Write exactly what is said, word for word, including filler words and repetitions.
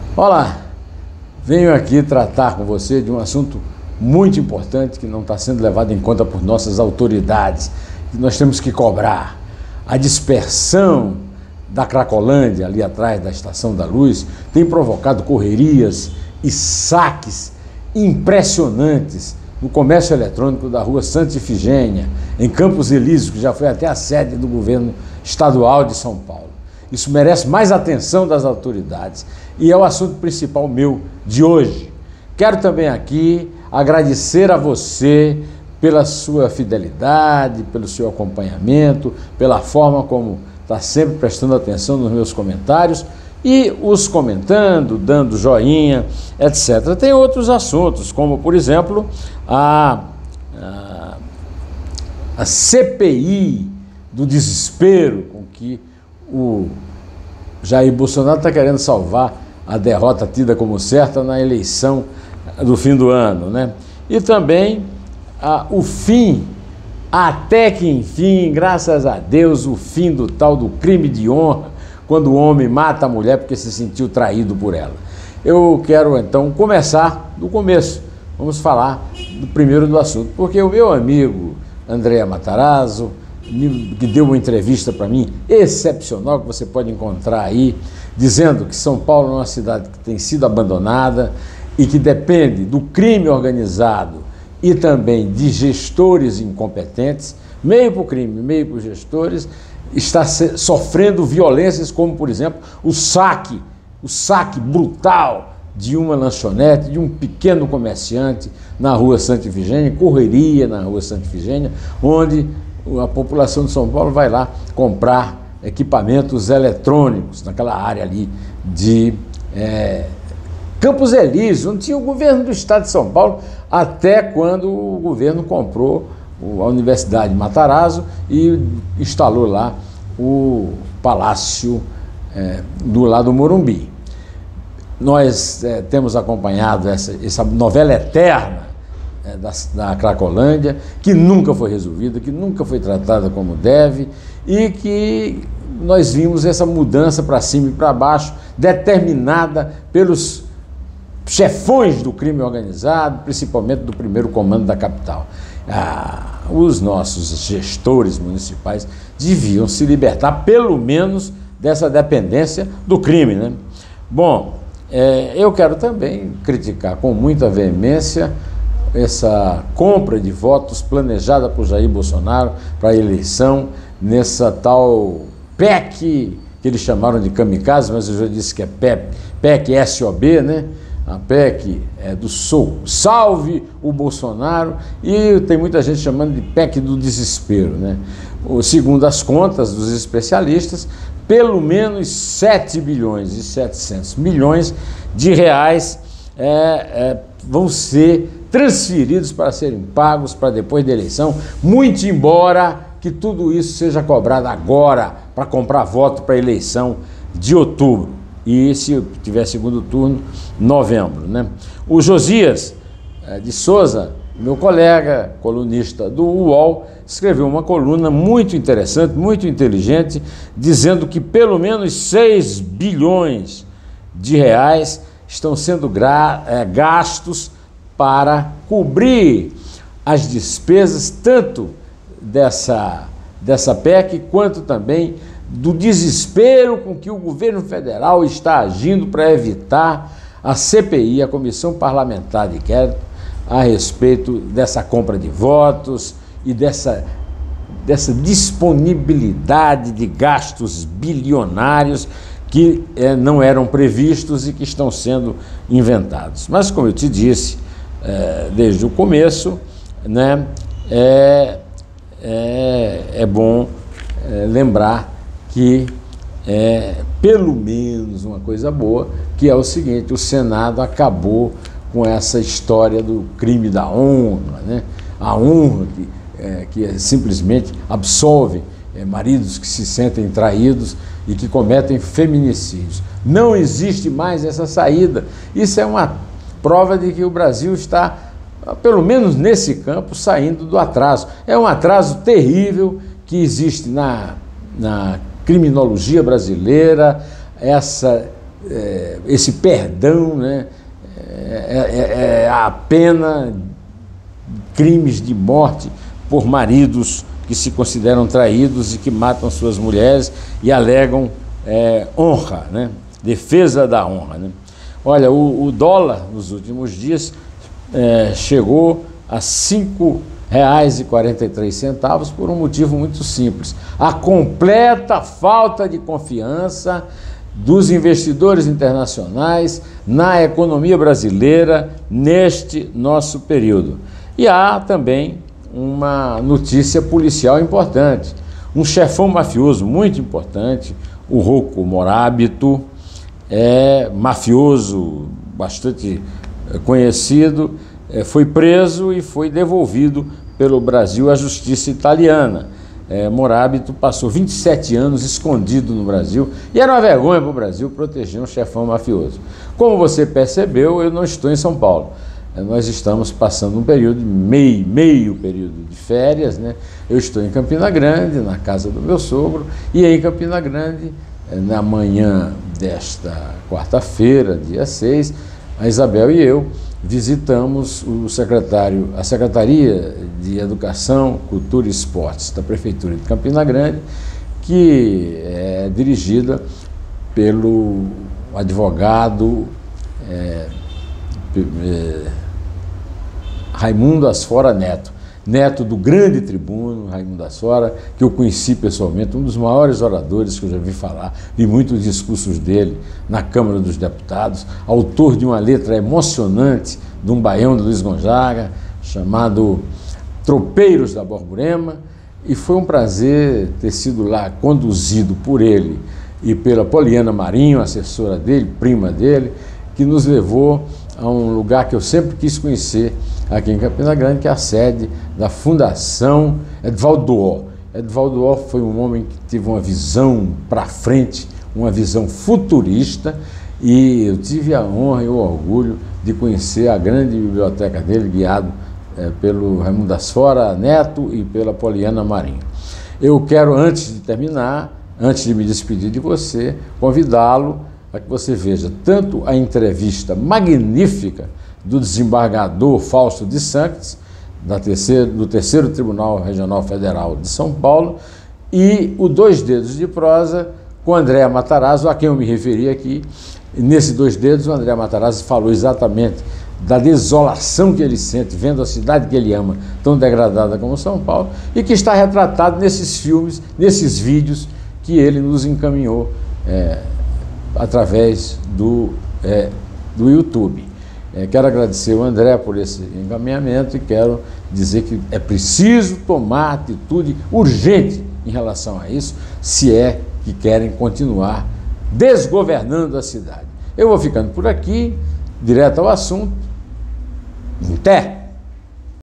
Olá, venho aqui tratar com você de um assunto muito importante que não está sendo levado em conta por nossas autoridades, que nós temos que cobrar. A dispersão da Cracolândia, ali atrás da Estação da Luz, tem provocado correrias e saques impressionantes no comércio eletrônico da rua Santa Ifigênia, em Campos Elíseos, que já foi até a sede do governo estadual de São Paulo. Isso merece mais atenção das autoridades e é o assunto principal meu de hoje. Quero também aqui agradecer a você pela sua fidelidade, pelo seu acompanhamento, pela forma como está sempre prestando atenção nos meus comentários e os comentando, dando joinha, etcétera. Tem outros assuntos, como, por exemplo, a, a, a C P I do desespero com que o Jair Bolsonaro está querendo salvar a derrota tida como certa na eleição do fim do ano, né? E também a, o fim, até que enfim, graças a Deus, o fim do tal do crime de honra, quando o homem mata a mulher porque se sentiu traído por ela. Eu quero então começar do começo. Vamos falar do primeiro do assunto, porque o meu amigo André Matarazzo, que deu uma entrevista para mim excepcional, que você pode encontrar aí, dizendo que São Paulo é uma cidade que tem sido abandonada e que depende do crime organizado e também de gestores incompetentes, meio para o crime, meio para os gestores, está sofrendo violências como, por exemplo, o saque, o saque brutal de uma lanchonete, de um pequeno comerciante na rua Santa Ifigênia, correria na rua Santa Ifigênia, onde a população de São Paulo vai lá comprar equipamentos eletrônicos naquela área ali de é, Campos Elíseos, onde tinha o governo do estado de São Paulo, até quando o governo comprou a Universidade Matarazzo e instalou lá o Palácio é, do lado do Morumbi. Nós é, temos acompanhado essa, essa novela eterna é, da, da Cracolândia, que nunca foi resolvida, que nunca foi tratada como deve e que nós vimos essa mudança para cima e para baixo, determinada pelos chefões do crime organizado, principalmente do primeiro comando da capital. Ah, os nossos gestores municipais deviam se libertar, pelo menos, dessa dependência do crime, né? Bom, é, eu quero também criticar com muita veemência essa compra de votos planejada por Jair Bolsonaro para a eleição, nessa tal P E C, que eles chamaram de kamikaze, mas eu já disse que é P E C S O B, né? A P E C é do Sou, salve o Bolsonaro, e tem muita gente chamando de P E C do desespero, né? Segundo as contas dos especialistas, pelo menos sete bilhões e setecentos milhões de reais é, é, vão ser transferidos para serem pagos para depois da eleição, muito embora que tudo isso seja cobrado agora para comprar voto para a eleição de outubro. E se tiver segundo turno, novembro, né? O Josias de Souza, meu colega, colunista do U O L, escreveu uma coluna muito interessante, muito inteligente, dizendo que pelo menos seis bilhões de reais estão sendo gra- é, gastos para cobrir as despesas tanto dessa, dessa P E C quanto também do desespero com que o governo federal está agindo para evitar a C P I, a Comissão Parlamentar de Inquérito, a respeito dessa compra de votos e dessa, dessa disponibilidade de gastos bilionários que eh, não eram previstos e que estão sendo inventados. Mas, como eu te disse, eh, desde o começo, né, é, é, é bom é, lembrar que é pelo menos uma coisa boa, que é o seguinte: o Senado acabou com essa história do crime da honra, né? A honra que, é, que simplesmente absolve é, maridos que se sentem traídos e que cometem feminicídios. Não existe mais essa saída. Isso é uma prova de que o Brasil está, pelo menos nesse campo, saindo do atraso. É um atraso terrível que existe na, na criminologia brasileira, essa é, esse perdão, né? é, é, é a pena, crimes de morte por maridos que se consideram traídos e que matam suas mulheres e alegam é, honra, né? Defesa da honra, né? Olha, o, o dólar nos últimos dias é, chegou a cinco reais e quarenta e três centavos por um motivo muito simples: a completa falta de confiança dos investidores internacionais na economia brasileira neste nosso período. E há também uma notícia policial importante. Um chefão mafioso muito importante, o Rocco Morabito, é mafioso bastante conhecido, foi preso e foi devolvido pelo Brasil à justiça italiana. É, Morabito passou vinte e sete anos escondido no Brasil e era uma vergonha para o Brasil proteger um chefão mafioso. Como você percebeu, eu não estou em São Paulo. Nós estamos passando um período, meio, meio período de férias, né? Eu estou em Campina Grande, na casa do meu sogro, e em Campina Grande, na manhã desta quarta-feira, dia seis, a Isabel e eu visitamos o secretário, a Secretaria de Educação, Cultura e Esportes da Prefeitura de Campina Grande, que é dirigida pelo advogado é, é, Raimundo Asfora Neto, neto do grande tribuno Raimundo Asfora, que eu conheci pessoalmente, um dos maiores oradores que eu já vi falar, vi muitos discursos dele na Câmara dos Deputados, autor de uma letra emocionante de um baião de Luiz Gonzaga, chamado Tropeiros da Borborema, e foi um prazer ter sido lá conduzido por ele e pela Poliana Marinho, assessora dele, prima dele, que nos levou a um lugar que eu sempre quis conhecer aqui em Campina Grande, que é a sede da Fundação Edvaldo Duó. Edvaldo Duó foi um homem que teve uma visão para frente, uma visão futurista, e eu tive a honra e o orgulho de conhecer a grande biblioteca dele, guiado é, pelo Raimundo Asfora Neto e pela Poliana Marinho. Eu quero, antes de terminar, antes de me despedir de você, convidá-lo para que você veja tanto a entrevista magnífica do desembargador Fausto de Sanctis, da terceiro, do terceiro Tribunal Regional Federal de São Paulo, e o Dois Dedos de Prosa com André Matarazzo, a quem eu me referi aqui. E nesse Dois Dedos, o André Matarazzo falou exatamente da desolação que ele sente vendo a cidade que ele ama tão degradada como São Paulo, e que está retratado nesses filmes, nesses vídeos que ele nos encaminhou é, através do, é, do YouTube. É, quero agradecer o André por esse encaminhamento e quero dizer que é preciso tomar atitude urgente em relação a isso, se é que querem continuar desgovernando a cidade. Eu vou ficando por aqui, direto ao assunto. Até!